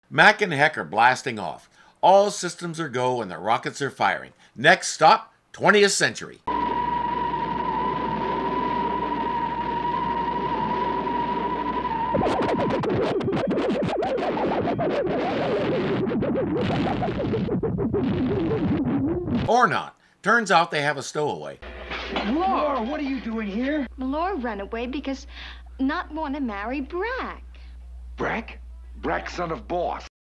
Mac and Heck are blasting off. All systems are go and the rockets are firing. Next stop, 20th century. Or not. Turns out they have a stowaway. Mlor, what are you doing here? Mlor ran away because not want to marry Brak. Brak? Brak, son of boss.